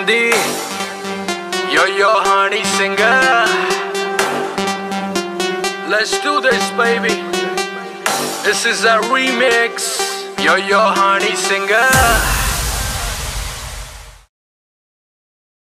Gandhi, yo honey singer. Let's do this, baby. This is a remix. Yo honey singer.